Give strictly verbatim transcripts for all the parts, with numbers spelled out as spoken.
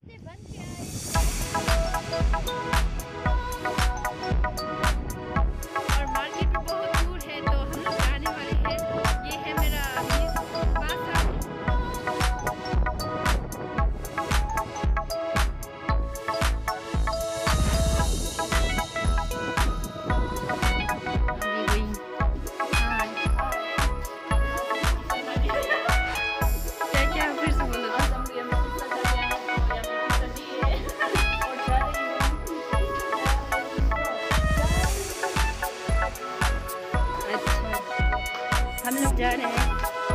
और मार्केट बहुत दूर है तो हम लोग जाने वाले हैं। ये है मेरा बासा। हम लोग जा रहे हैं।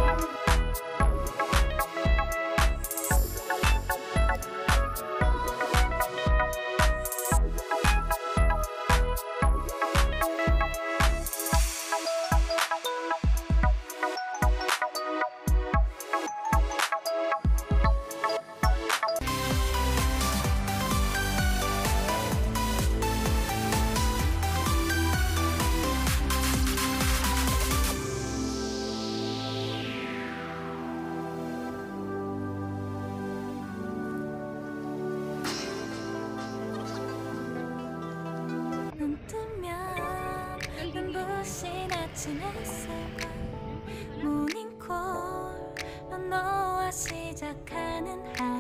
아침 햇살과 모닝콜로 너와 시작하는 하루